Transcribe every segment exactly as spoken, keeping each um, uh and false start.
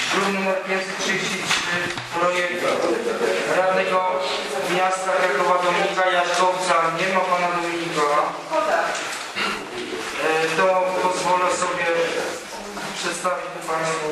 Druk nr pięćset trzydzieści trzy, projekt radnego miasta Krakowa Dominika Jaśkowca. Nie ma pana Dominika. To pozwolę sobie przedstawić państwu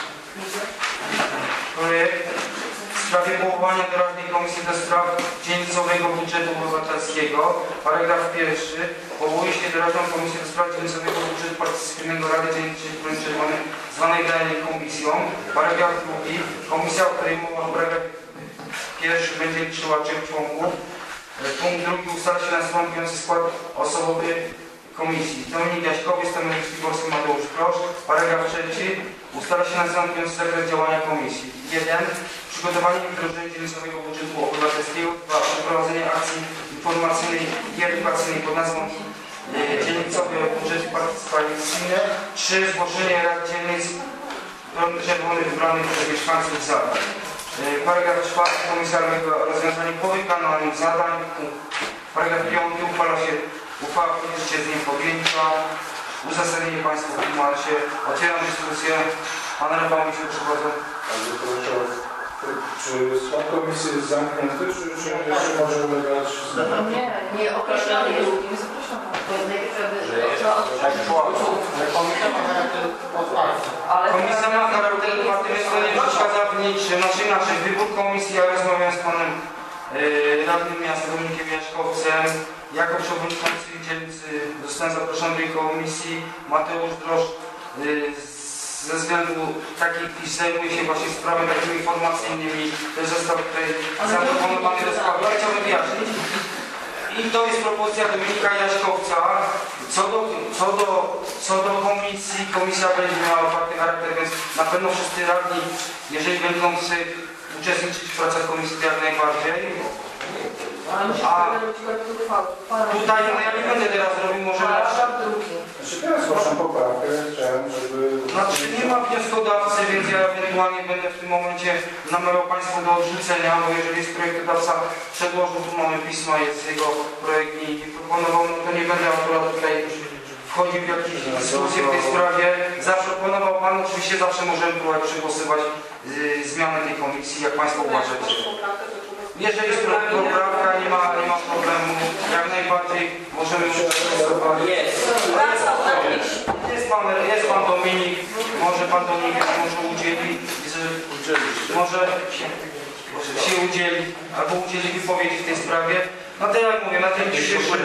projekt w sprawie powołania doradnej komisji do spraw dzielnicowego budżetu obywatelskiego. Paragraf pierwszy. Powołuje się doradną komisję do spraw dzielnicowego budżetu partycypacyjnego Rady Dzielniczej, zwanej dalej komisją. Paragraf drugi. Komisja, o której mowa w paragrafie pierwszym będzie liczyła trzech członków. Punkt drugi. Ustala się następujący skład osobowy komisji. Dominik Jaśkowiec, Stanowiski Polski Mateusz Prosz. Paragraf trzeci. Ustala się następujący zakres działania komisji. jeden. Przygotowanie i wdrożenie dzielnicowego budżetu obywatelskiego. dwa. Przeprowadzenie akcji informacyjnej i edukacyjnej pod nazwą e, dzielnicowy budżet partycypacyjny. trzy. Zgłoszenie rad dzielnic czerwonych wybranych przez mieszkańców zadań. E, paragraf czwarty. Komisja rozwiązanie po wykonaniu zadań. Paragraf piąty. Uchwala się uchwała podjęcie z nim podjęcia. Uzasadnienie państwa ma się. Otwieram dyskusję. Pan Rafał mi się przychodzą. Czy skład komisji jest zamknięty, czy, czy jeszcze może ulegać zmianie? Nie, nie określony jest, nie jest określony. Komisja ma charakter otwarty, więc to nie przeszkadza w niczym. Znaczy inaczej, wybór komisji, ja rozmawiam z panem yy, radnym miasta Dominikiem Jaśkowcem. Jako przewodniczący dzielnicy zostałem zaproszony do tej komisji. Mateusz Droszcz yy, ze względu takich, iż zajmuje się właśnie sprawami takimi informacyjnymi, też został tutaj zaproponowany do sprawy. Ja chciałbym wyjaśnić. I to jest propozycja Dominika Jaśkowca. Co do, co do, co do komisji, komisja będzie miała otwarty charakter, więc na pewno wszyscy radni, jeżeli będą chcą uczestniczyć w pracach komisji, to jak najbardziej. A tutaj, no ja nie będę teraz robił, może... Znaczy teraz zgłaszam poprawkę, chciałem, żeby... Znaczy nie ma wnioskodawcy, więc ja ewentualnie będę w tym momencie namawiał państwa do odrzucenia, bo jeżeli jest projektodawca przedłożył, tu mamy pisma, jest jego projekt i proponował, no to nie będę akurat tutaj wchodził w jakieś dyskusje w tej sprawie. Zaproponował pan, oczywiście zawsze możemy próbować przegłosować y, zmianę tej komisji, jak państwo uważacie. Jeżeli jest poprawka, nie ma, nie ma problemu, jak najbardziej możemy przegłosować. Jest. Jest pan, jest pan Dominik, może pan Dominik może udzieli, może się udzieli, albo udzieli wypowiedzi w tej sprawie. No to jak mówię, na tym dzisiejszym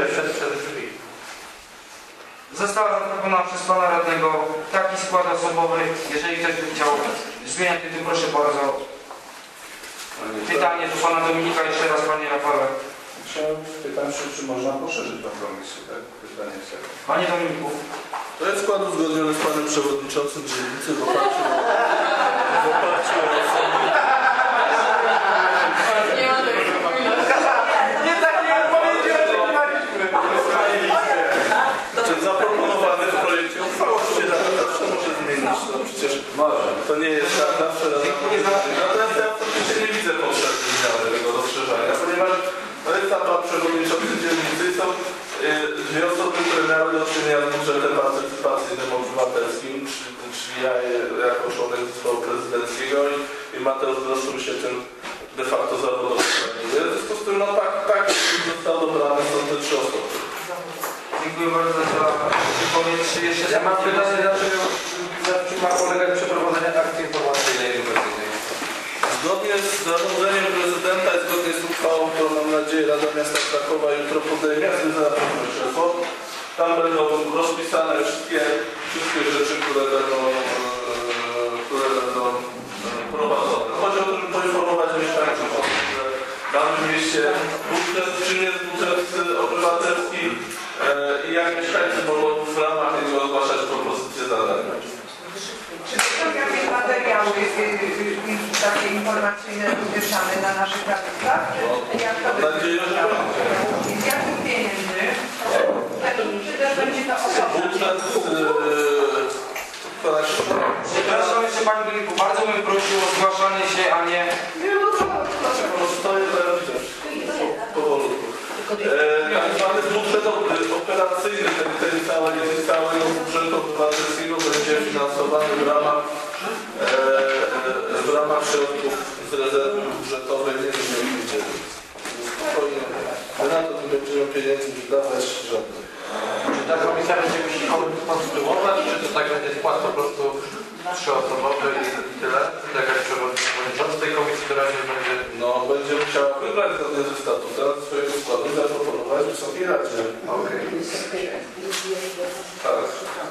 została zaproponowana przez pana radnego taki skład osobowy. Jeżeli ktoś by chciał zmieniać tytuł, proszę bardzo. Pytanie do pana Dominika jeszcze raz, panie Rafale. Chciałem pytać, czy, czy można poszerzyć tą komisję, tak? Pytanie jest takie. Panie Dominiku. To jest skład uzgodniony z panem przewodniczącym dzielnicy w oparciu w oparciu o Nie takie odpowiedzi Znaczy zaproponowany w projekcie uchwała się zawsze może zmienić. No przecież to nie jest tak zawsze. Natomiast ja oczywiście nie widzę potrzeby zmiany tego rozszerzania, ponieważ to jest tam pan przewodniczący dzielnicy i są dwie osoby, które miały do czynienia z budżetem partycypacyjnym obywatelskim, czyli ja jako członek zespołu prezydenckiego i, i Mateusz Droszcz się tym de facto zawodowo zajmuje. W związku z tym no tak, tak zostało dobrane są te trzy osoby. Dziękuję bardzo za wypowiedź. Czy jeszcze Ja mam pytanie, dlaczego ma polegać przeprowadzenie akcji informacyjnej i edukacyjnej? Zgodnie z zarządzeniem prezydenta i zgodnie z uchwałą, którą mam nadzieję Rada Miasta Krakowa jutro podejmie, tam będą rozpisane wszystkie, wszystkie rzeczy, które będą, które będą prowadzone. Chodzi o to, żeby poinformować mieszkańców o tym, że w danym mieście budżet, czym jest budżet obywatelski i jak mieszkańcy mogą w ramach niego zgłaszać propozycje zadań. Czy są jakieś materiały takie informacyjne umieszczane na naszych tabliczkach? Jak to Mam nadzieję, że z jakich pieniędzy? Czy też będzie to osobno? Przepraszam jeszcze panie Dominiku, bardzo bym prosił o zgłaszanie się, a nie... Stoję powolutku. Tak zwany budżet operacyjny, ten, ten cały, całego budżetu obywatelskiego będzie finansowany w ramach e, ramach środków z rezerwy budżetowej nie będzie. Spokojnie. My na to nie będziemy pieniędzy wydawać żadnych. Czy ta komisja będzie konstruować, czy to tak będzie skład po prostu trzyosobowy i, i tyle? Tak jak przewodniczący tej komisji to razie będzie... No, będzie musiała wybrać zgodnie ze statutem swojego składu i zaproponować Wysokiej Radzie. Okej. Tak.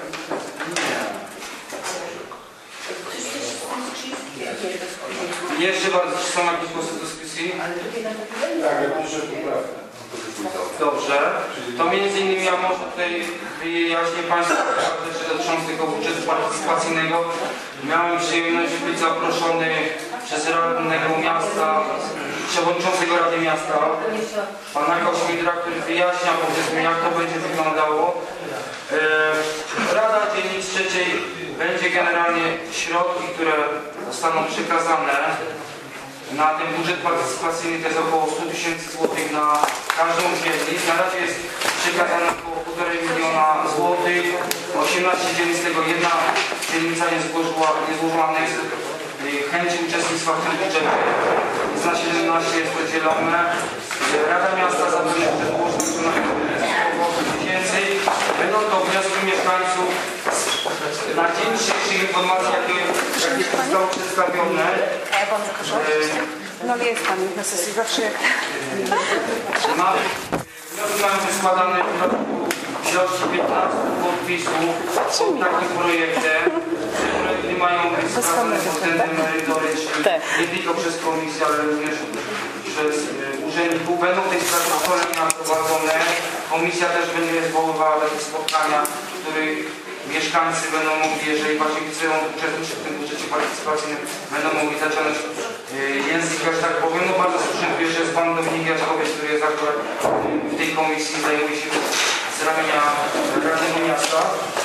Jeszcze bardzo, czy są jakieś głosy do dyskusji? Tak, ja piszę poprawkę. Dobrze. To między innymi ja może tutaj wyjaśnię Państwu rzeczy dotyczące tego budżetu partycypacyjnego. Miałem przyjemność być zaproszony przez radnego miasta, przewodniczącego Rady Miasta, pana Kośmidra, który wyjaśnia, powiedzmy, jak to będzie wyglądało. E, Rada Dzielnicy Trzeciej będzie generalnie środki, które zostaną przekazane na ten budżet partycypacyjny, to jest około sto tysięcy złotych na każdą dzielnicę. Na razie jest przekazane około półtorej miliona złotych. osiemnaście dzielnic, z tego jedna dzielnica nie złożyła, nie złożyła aneksu chęci uczestnictwa w tym budżecie. Jest na siedemnaście jest to dzielone. Rada Miasta zadłużyła przedłożyć na około sto tysięcy. Będą to wnioski mieszkańców na dzień dzisiejszych informacji, jakie, jakie zostały przedstawione. A ja Pan zapraszam? No jest Pan na sesji zawsze jak... Ma, wnioski mają wyskładane w dodatku środki piętnastu podpisów pod takim projektem. Te projekty mają być składane pod względem merytorycznym, nie tylko przez komisję, ale również przez y, urzędników. Będą tej sprawy szkolenia prowadzone. Komisja też będzie zwoływała takie spotkania, w których mieszkańcy będą mogli, jeżeli właśnie chcą uczestniczyć w tym budżecie partycypacyjnym, będą mogli zacząć y, języka, że tak powiem. No bardzo słusznie, że jest Pan Dominik Jaczkowiec, który jest akurat y, w tej komisji, zajmuje się z ramienia Radnego Miasta.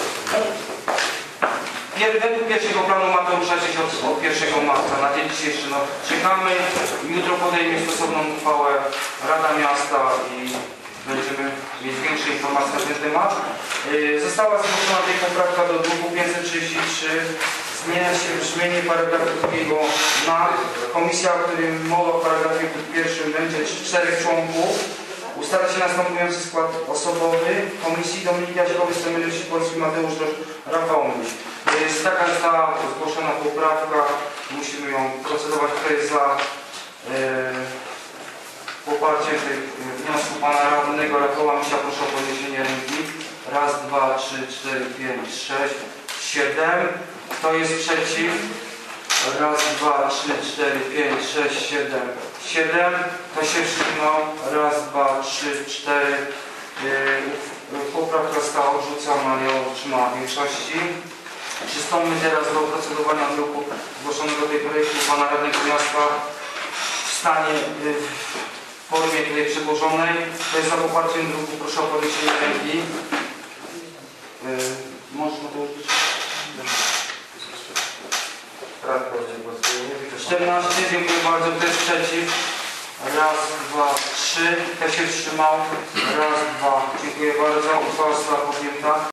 Według pierwszego planu ma to ruszać się od, od pierwszego marca. Na dzień dzisiejszy no, czekamy. Jutro podejmie stosowną uchwałę Rada Miasta i będziemy mieć większe informacje na ten temat. Yy, została zgłoszona tej poprawka do druku pięćset trzydzieści trzy. Zmienia się brzmienie paragrafu drugiego na komisja, o którym mowa w paragrafie pierwszym będzie czterech członków. Ustala się następujący skład osobowy komisji: Dominik Jaśkowiec, Emil Sikorski, Mateusz Dosz, Rafał Myś. Jest taka została zgłoszona poprawka, musimy ją procedować. Kto jest za e, poparciem tych wniosku pana radnego Rafała Mysia, proszę o podniesienie ręki. Raz, dwa, trzy, cztery, pięć, sześć, siedem. Kto jest przeciw? Raz, dwa, trzy, cztery, pięć, sześć, siedem, siedem. Kto się wstrzymał? Raz, dwa, trzy, cztery. Yy, poprawka została odrzucona, nie otrzymała większości. Przystąpmy teraz do procedowania druku zgłoszonego do tej projektu pana radnego miasta w stanie, yy, w formie tutaj przedłożonej. To jest za poparciem druku, proszę o podniesienie ręki. Yy, można to użyć? czternaście, dziękuję bardzo. Kto jest przeciw? Raz, dwa, trzy. Kto się wstrzymał? Raz, dwa. Dziękuję bardzo. Uchwała została podjęta.